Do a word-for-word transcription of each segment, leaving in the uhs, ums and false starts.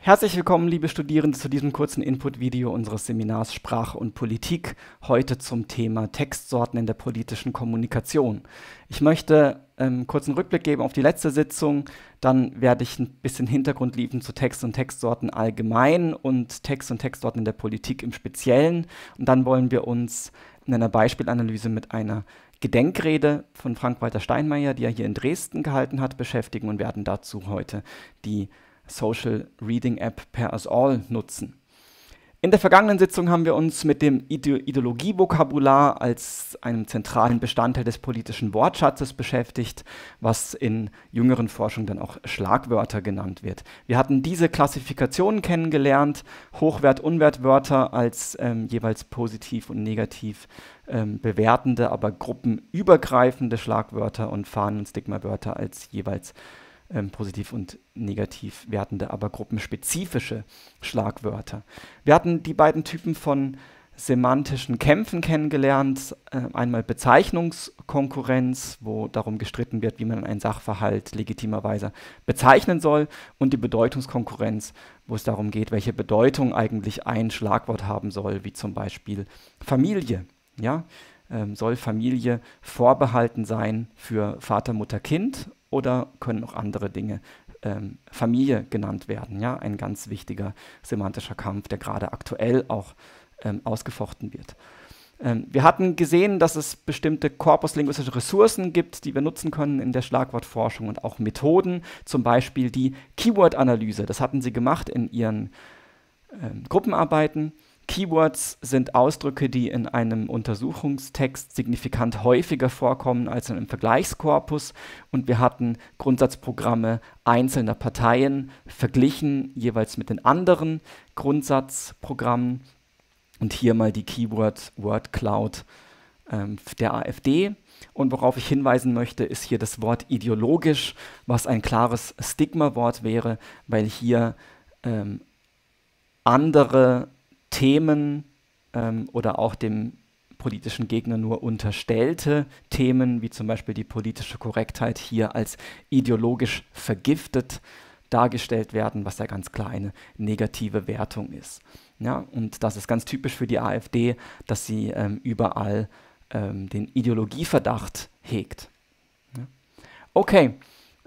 Herzlich willkommen, liebe Studierende, zu diesem kurzen Input-Video unseres Seminars Sprache und Politik, heute zum Thema Textsorten in der politischen Kommunikation. Ich möchte ähm, kurz einen Rückblick geben auf die letzte Sitzung, dann werde ich ein bisschen Hintergrund liefern zu Text- und Textsorten allgemein und Text- und Textsorten in der Politik im Speziellen. Und dann wollen wir uns in einer Beispielanalyse mit einer Gedenkrede von Frank-Walter Steinmeier, die er hier in Dresden gehalten hat, beschäftigen und werden dazu heute die Social Reading App Per Us All nutzen. In der vergangenen Sitzung haben wir uns mit dem Ide Ideologievokabular als einem zentralen Bestandteil des politischen Wortschatzes beschäftigt, was in jüngeren Forschungen dann auch Schlagwörter genannt wird. Wir hatten diese Klassifikationen kennengelernt, Hochwert-, Unwertwörter als ähm, jeweils positiv und negativ ähm, bewertende, aber gruppenübergreifende Schlagwörter und Fahnen- und Stigmawörter als jeweils Ähm, positiv und negativ wertende, aber gruppenspezifische Schlagwörter. Wir hatten die beiden Typen von semantischen Kämpfen kennengelernt. Äh, einmal Bezeichnungskonkurrenz, wo darum gestritten wird, wie man einen Sachverhalt legitimerweise bezeichnen soll, und die Bedeutungskonkurrenz, wo es darum geht, welche Bedeutung eigentlich ein Schlagwort haben soll, wie zum Beispiel Familie. Ja? Ähm, soll Familie vorbehalten sein für Vater, Mutter, Kind? Oder können auch andere Dinge ähm, Familie genannt werden? Ja? Ein ganz wichtiger semantischer Kampf, der gerade aktuell auch ähm, ausgefochten wird. Ähm, wir hatten gesehen, dass es bestimmte korpuslinguistische Ressourcen gibt, die wir nutzen können in der Schlagwortforschung und auch Methoden, zum Beispiel die Keyword-Analyse. Das hatten Sie gemacht in Ihren ähm, Gruppenarbeiten. Keywords sind Ausdrücke, die in einem Untersuchungstext signifikant häufiger vorkommen als in einem Vergleichskorpus, und wir hatten Grundsatzprogramme einzelner Parteien verglichen, jeweils mit den anderen Grundsatzprogrammen, und hier mal die Keyword Word Cloud ähm, der AfD. Und worauf ich hinweisen möchte, ist hier das Wort ideologisch, was ein klares Stigmawort wäre, weil hier ähm, andere Themen ähm, oder auch dem politischen Gegner nur unterstellte Themen, wie zum Beispiel die politische Korrektheit, hier als ideologisch vergiftet dargestellt werden, was ja ganz klar eine negative Wertung ist. Ja, und das ist ganz typisch für die AfD, dass sie ähm, überall ähm, den Ideologieverdacht hegt. Ja. Okay.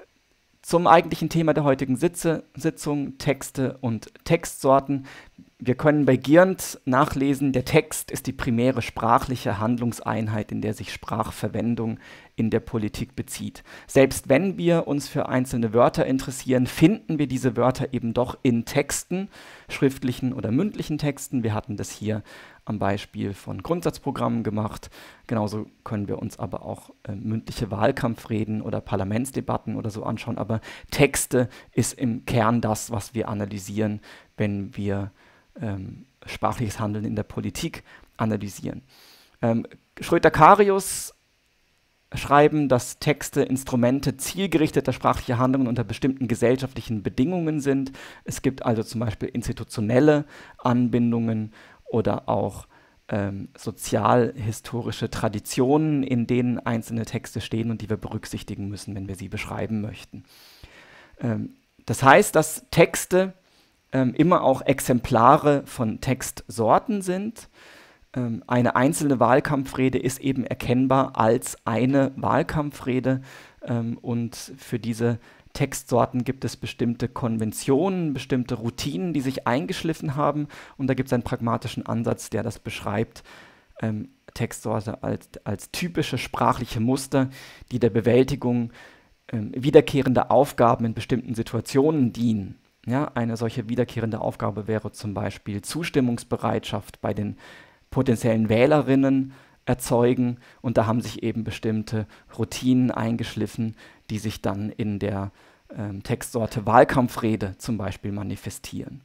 Zum eigentlichen Thema der heutigen Sitze, Sitzung, Texte und Textsorten. Wir können bei Giernt nachlesen, der Text ist die primäre sprachliche Handlungseinheit, in der sich Sprachverwendung in der Politik bezieht. Selbst wenn wir uns für einzelne Wörter interessieren, finden wir diese Wörter eben doch in Texten, schriftlichen oder mündlichen Texten. Wir hatten das hier am Beispiel von Grundsatzprogrammen gemacht. Genauso können wir uns aber auch äh, mündliche Wahlkampfreden oder Parlamentsdebatten oder so anschauen. Aber Texte ist im Kern das, was wir analysieren, wenn wir ähm, sprachliches Handeln in der Politik analysieren. Ähm, Schröter-Karius schreiben, dass Texte Instrumente zielgerichteter sprachlicher Handlungen unter bestimmten gesellschaftlichen Bedingungen sind. Es gibt also zum Beispiel institutionelle Anbindungen oder auch ähm, sozialhistorische Traditionen, in denen einzelne Texte stehen und die wir berücksichtigen müssen, wenn wir sie beschreiben möchten. Ähm, das heißt, dass Texte ähm, immer auch Exemplare von Textsorten sind. Ähm, eine einzelne Wahlkampfrede ist eben erkennbar als eine Wahlkampfrede, ähm, und für diese Textsorten gibt es bestimmte Konventionen, bestimmte Routinen, die sich eingeschliffen haben, und da gibt es einen pragmatischen Ansatz, der das beschreibt, ähm, Textsorte als, als typische sprachliche Muster, die der Bewältigung ähm, wiederkehrender Aufgaben in bestimmten Situationen dienen. Ja, eine solche wiederkehrende Aufgabe wäre zum Beispiel Zustimmungsbereitschaft bei den potenziellen Wählerinnen erzeugen, und da haben sich eben bestimmte Routinen eingeschliffen, die sich dann in der ähm, Textsorte Wahlkampfrede zum Beispiel manifestieren.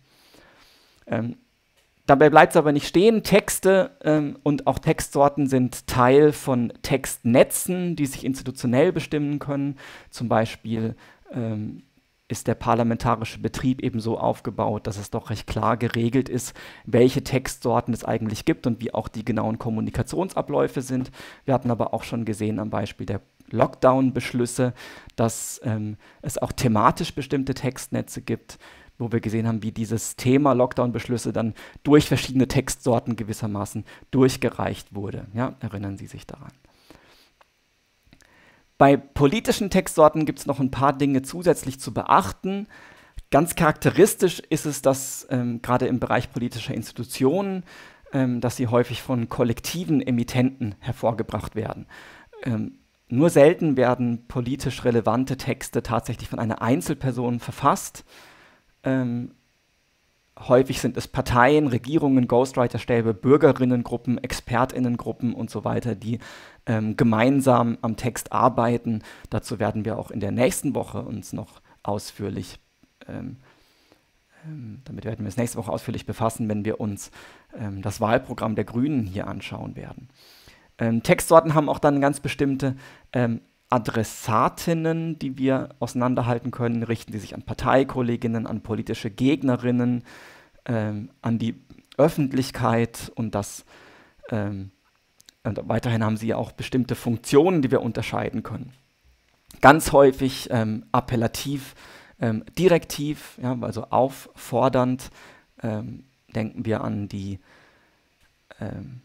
Ähm, dabei bleibt es aber nicht stehen. Texte ähm, und auch Textsorten sind Teil von Textnetzen, die sich institutionell bestimmen können. Zum Beispiel ähm, ist der parlamentarische Betrieb eben so aufgebaut, dass es doch recht klar geregelt ist, welche Textsorten es eigentlich gibt und wie auch die genauen Kommunikationsabläufe sind. Wir hatten aber auch schon gesehen am Beispiel der Lockdown-Beschlüsse, dass ähm, es auch thematisch bestimmte Textnetze gibt, wo wir gesehen haben, wie dieses Thema Lockdown-Beschlüsse dann durch verschiedene Textsorten gewissermaßen durchgereicht wurde. Ja, erinnern Sie sich daran. Bei politischen Textsorten gibt es noch ein paar Dinge zusätzlich zu beachten. Ganz charakteristisch ist es, dass ähm, gerade im Bereich politischer Institutionen, ähm, dass sie häufig von kollektiven Emittenten hervorgebracht werden. Ähm, nur selten werden politisch relevante Texte tatsächlich von einer Einzelperson verfasst. Ähm, häufig sind es Parteien, Regierungen, Ghostwriter-Stäbe, Bürgerinnengruppen, ExpertInnengruppen und so weiter, die ähm, gemeinsam am Text arbeiten. Dazu werden wir auch in der nächsten Woche uns noch ausführlich, ähm, ähm, damit werden wir uns nächste Woche ausführlich befassen, wenn wir uns ähm, das Wahlprogramm der Grünen hier anschauen werden. Ähm, Textsorten haben auch dann ganz bestimmte ähm, Adressatinnen, die wir auseinanderhalten können. Richten sie sich an Parteikolleginnen, an politische Gegnerinnen, ähm, an die Öffentlichkeit und das ähm, und weiterhin haben sie auch bestimmte Funktionen, die wir unterscheiden können. Ganz häufig ähm, appellativ, ähm, direktiv, ja, also auffordernd. Ähm, denken wir an die ähm,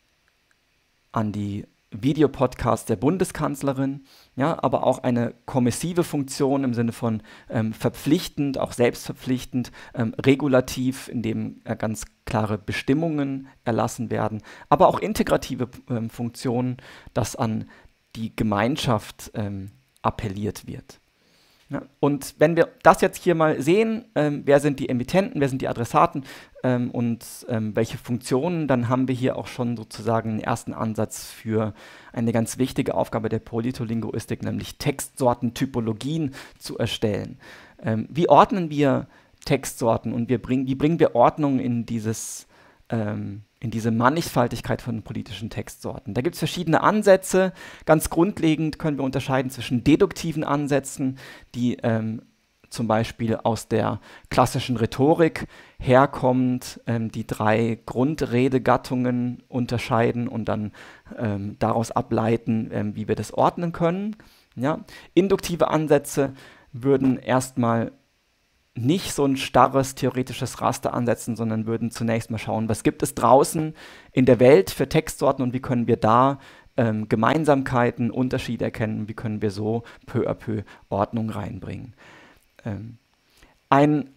an die Videopodcasts der Bundeskanzlerin, ja, aber auch eine kommissive Funktion im Sinne von ähm, verpflichtend, auch selbstverpflichtend, ähm, regulativ, in dem äh, ganz klare Bestimmungen erlassen werden, aber auch integrative ähm, Funktionen, dass an die Gemeinschaft ähm, appelliert wird. Ja, und wenn wir das jetzt hier mal sehen, ähm, wer sind die Emittenten, wer sind die Adressaten ähm, und ähm, welche Funktionen, dann haben wir hier auch schon sozusagen einen ersten Ansatz für eine ganz wichtige Aufgabe der Politolinguistik, nämlich Textsortentypologien zu erstellen. Ähm, wie ordnen wir Textsorten und wir bringen, wie bringen wir Ordnung in dieses ähm, in diese Mannigfaltigkeit von politischen Textsorten. Da gibt es verschiedene Ansätze. Ganz grundlegend können wir unterscheiden zwischen deduktiven Ansätzen, die ähm, zum Beispiel aus der klassischen Rhetorik herkommend ähm, die drei Grundredegattungen unterscheiden und dann ähm, daraus ableiten, ähm, wie wir das ordnen können. Ja? Induktive Ansätze würden erstmal nicht so ein starres theoretisches Raster ansetzen, sondern würden zunächst mal schauen, was gibt es draußen in der Welt für Textsorten und wie können wir da ähm, Gemeinsamkeiten, Unterschiede erkennen, wie können wir so peu à peu Ordnung reinbringen. Ähm, ein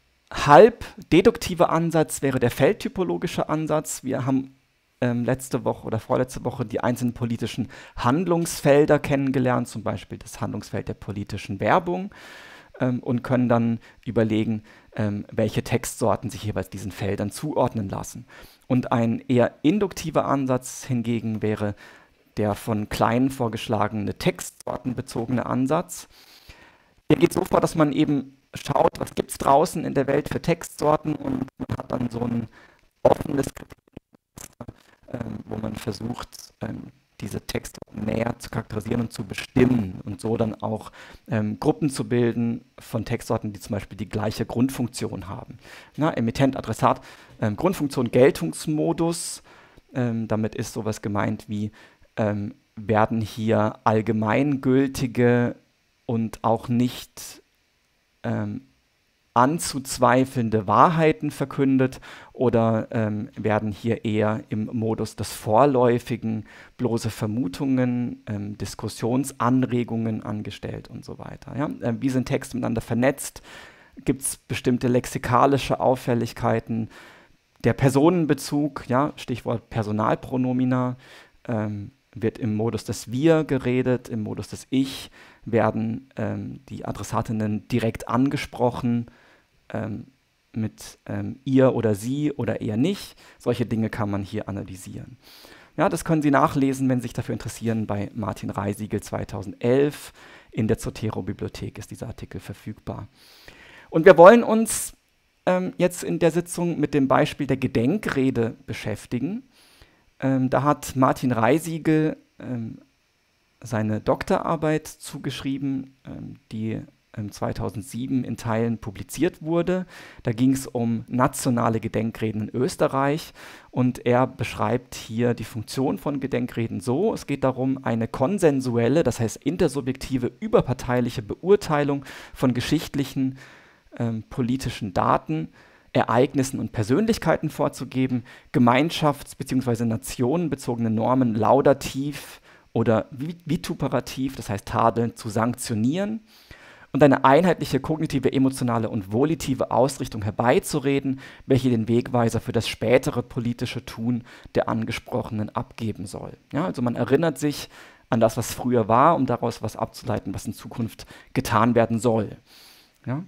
halb deduktiver Ansatz wäre der feldtypologische Ansatz. Wir haben ähm, letzte Woche oder vorletzte Woche die einzelnen politischen Handlungsfelder kennengelernt, zum Beispiel das Handlungsfeld der politischen Werbung. Und können dann überlegen, ähm, welche Textsorten sich jeweils diesen Feldern zuordnen lassen. Und ein eher induktiver Ansatz hingegen wäre der von Klein vorgeschlagene textsortenbezogene Ansatz. Der geht so vor, dass man eben schaut, was gibt es draußen in der Welt für Textsorten und man hat dann so ein offenes Kriterium, ähm, wo man versucht, ähm, diese Texte näher zu charakterisieren und zu bestimmen und so dann auch ähm, Gruppen zu bilden von Textsorten, die zum Beispiel die gleiche Grundfunktion haben. Na, Emittent, Adressat, ähm, Grundfunktion, Geltungsmodus, ähm, damit ist sowas gemeint wie, ähm, werden hier allgemeingültige und auch nicht ähm, anzuzweifelnde Wahrheiten verkündet oder ähm, werden hier eher im Modus des Vorläufigen bloße Vermutungen, ähm, Diskussionsanregungen angestellt und so weiter. Ja? Ähm, wie sind Texte miteinander vernetzt? Gibt es bestimmte lexikalische Auffälligkeiten? Der Personenbezug, ja, Stichwort Personalpronomina, ähm, wird im Modus des Wir geredet, im Modus des Ich werden ähm, die Adressatinnen direkt angesprochen, ähm, mit ähm, ihr oder sie oder eher nicht. Solche Dinge kann man hier analysieren. Ja, das können Sie nachlesen, wenn Sie sich dafür interessieren, bei Martin Reisiegel zweitausendelf. In der Zotero-Bibliothek ist dieser Artikel verfügbar. Und wir wollen uns ähm, jetzt in der Sitzung mit dem Beispiel der Gedenkrede beschäftigen. Ähm, da hat Martin Reisiegel ähm, seine Doktorarbeit zugeschrieben, ähm, die ähm, zweitausendsieben in Teilen publiziert wurde. Da ging es um nationale Gedenkreden in Österreich und er beschreibt hier die Funktion von Gedenkreden so: Es geht darum, eine konsensuelle, das heißt intersubjektive, überparteiliche Beurteilung von geschichtlichen ähm, politischen Daten, Ereignissen und Persönlichkeiten vorzugeben, gemeinschafts- bzw. nationenbezogene Normen laudativ oder vituperativ, das heißt tadelnd, zu sanktionieren und eine einheitliche kognitive, emotionale und volitive Ausrichtung herbeizureden, welche den Wegweiser für das spätere politische Tun der Angesprochenen abgeben soll. Ja, also man erinnert sich an das, was früher war, um daraus was abzuleiten, was in Zukunft getan werden soll. Ja?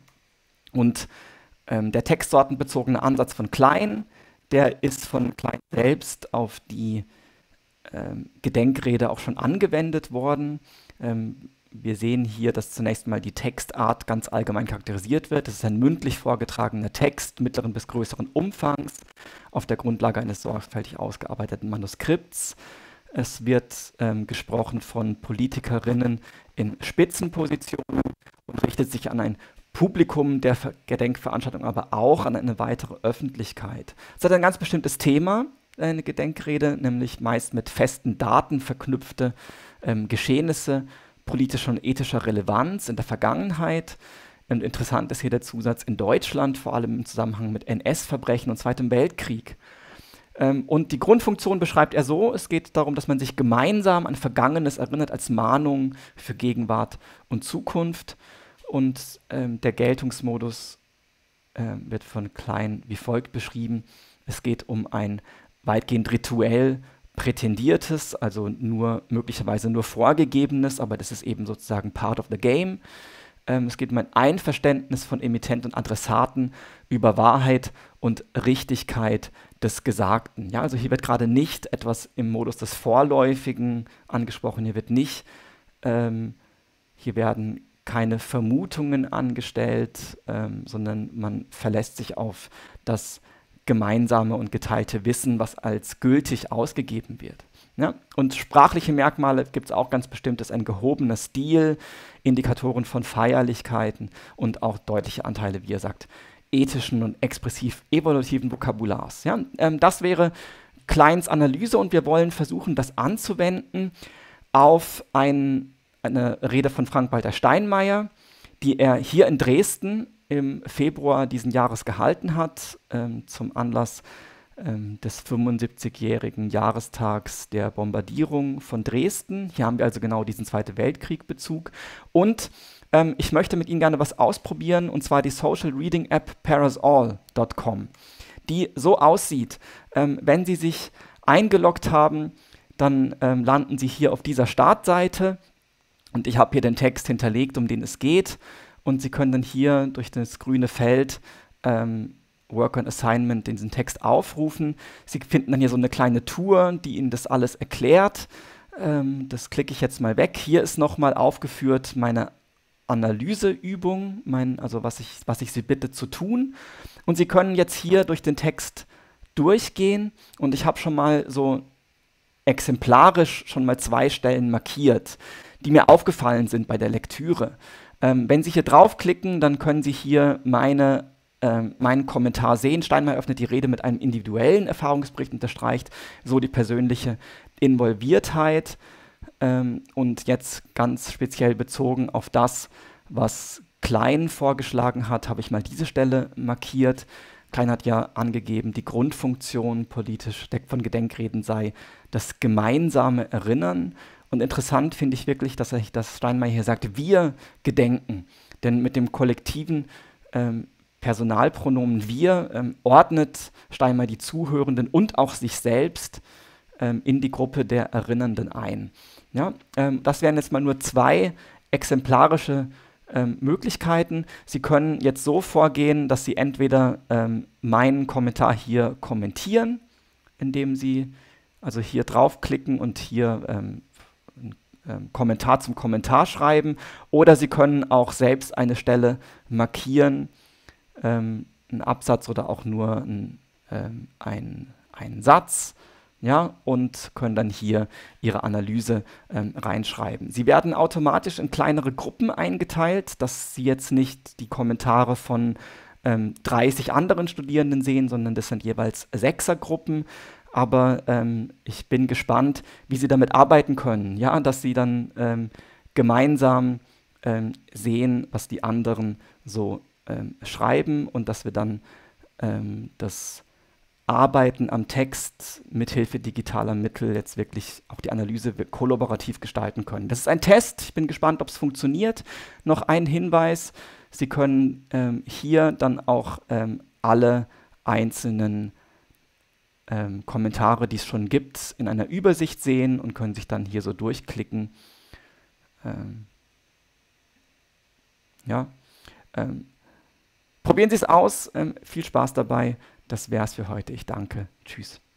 Und ähm, der textsortenbezogene Ansatz von Klein, der ist von Klein selbst auf die ähm, Gedenkrede auch schon angewendet worden. Ähm, wir sehen hier, dass zunächst mal die Textart ganz allgemein charakterisiert wird. Das ist ein mündlich vorgetragener Text mittleren bis größeren Umfangs auf der Grundlage eines sorgfältig ausgearbeiteten Manuskripts. Es wird ähm, gesprochen von Politikerinnen in Spitzenpositionen und richtet sich an ein Publikum der Ver- Gedenkveranstaltung, aber auch an eine weitere Öffentlichkeit. Es hat ein ganz bestimmtes Thema, eine Gedenkrede, nämlich meist mit festen Daten verknüpfte ähm, Geschehnisse politischer und ethischer Relevanz in der Vergangenheit. Und interessant ist hier der Zusatz in Deutschland, vor allem im Zusammenhang mit N S-Verbrechen und Zweitem Weltkrieg. Ähm, und die Grundfunktion beschreibt er so: Es geht darum, dass man sich gemeinsam an Vergangenes erinnert als Mahnung für Gegenwart und Zukunft. Und ähm, der Geltungsmodus äh, wird von Klein wie folgt beschrieben. Es geht um ein weitgehend rituell prätendiertes, also nur möglicherweise nur vorgegebenes, aber das ist eben sozusagen part of the game. Ähm, es geht um ein Einverständnis von Emittent und Adressaten über Wahrheit und Richtigkeit des Gesagten. Ja, also hier wird gerade nicht etwas im Modus des Vorläufigen angesprochen, hier wird nicht, ähm, hier werden keine Vermutungen angestellt, ähm, sondern man verlässt sich auf das gemeinsame und geteilte Wissen, was als gültig ausgegeben wird. Ja? Und sprachliche Merkmale gibt es auch ganz bestimmt, das ist ein gehobener Stil, Indikatoren von Feierlichkeiten und auch deutliche Anteile, wie er sagt, ethischen und expressiv-evolutiven Vokabulars. Ja? Ähm, das wäre Kleins Analyse und wir wollen versuchen, das anzuwenden auf ein, eine Rede von Frank-Walter Steinmeier, die er hier in Dresden im Februar diesen Jahres gehalten hat, ähm, zum Anlass ähm, des fünfundsiebzigjährigen Jahrestags der Bombardierung von Dresden. Hier haben wir also genau diesen Zweiten Weltkrieg-Bezug. Und ähm, ich möchte mit Ihnen gerne was ausprobieren, und zwar die Social Reading App parasol punkt com, die so aussieht. Ähm, wenn Sie sich eingeloggt haben, dann ähm, landen Sie hier auf dieser Startseite und ich habe hier den Text hinterlegt, um den es geht. Und Sie können dann hier durch das grüne Feld ähm, Work on Assignment diesen Text aufrufen. Sie finden dann hier so eine kleine Tour, die Ihnen das alles erklärt. Ähm, das klicke ich jetzt mal weg. Hier ist nochmal aufgeführt meine Analyseübung, mein, also was ich, was ich Sie bitte zu tun. Und Sie können jetzt hier durch den Text durchgehen und ich habe schon mal so exemplarisch schon mal zwei Stellen markiert, die mir aufgefallen sind bei der Lektüre. Ähm, wenn Sie hier draufklicken, dann können Sie hier meine, ähm, meinen Kommentar sehen. Steinmeier öffnet die Rede mit einem individuellen Erfahrungsbericht, unterstreicht so die persönliche Involviertheit. Ähm, und jetzt ganz speziell bezogen auf das, was Klein vorgeschlagen hat, habe ich mal diese Stelle markiert. Klein hat ja angegeben, die Grundfunktion politisch von Gedenkreden sei das gemeinsame Erinnern. Und interessant finde ich wirklich, dass, er, dass Steinmeier hier sagt, wir gedenken. Denn mit dem kollektiven ähm, Personalpronomen wir ähm, ordnet Steinmeier die Zuhörenden und auch sich selbst ähm, in die Gruppe der Erinnernden ein. Ja, ähm, das wären jetzt mal nur zwei exemplarische ähm, Möglichkeiten. Sie können jetzt so vorgehen, dass Sie entweder ähm, meinen Kommentar hier kommentieren, indem Sie also hier draufklicken und hier ähm, einen Kommentar zum Kommentar schreiben, oder Sie können auch selbst eine Stelle markieren, ähm, einen Absatz oder auch nur ein, ähm, ein, einen Satz, ja, und können dann hier Ihre Analyse ähm, reinschreiben. Sie werden automatisch in kleinere Gruppen eingeteilt, dass Sie jetzt nicht die Kommentare von ähm, dreißig anderen Studierenden sehen, sondern das sind jeweils Sechsergruppen. Aber ähm, ich bin gespannt, wie Sie damit arbeiten können, ja, dass Sie dann ähm, gemeinsam ähm, sehen, was die anderen so ähm, schreiben und dass wir dann ähm, das Arbeiten am Text mithilfe digitaler Mittel jetzt wirklich auch die Analyse kollaborativ gestalten können. Das ist ein Test. Ich bin gespannt, ob es funktioniert. Noch ein Hinweis. Sie können ähm, hier dann auch ähm, alle einzelnen ähm, Kommentare, die es schon gibt, in einer Übersicht sehen und können sich dann hier so durchklicken. Ähm, ja. Ähm, probieren Sie es aus. Ähm, viel Spaß dabei. Das wäre es für heute. Ich danke. Tschüss.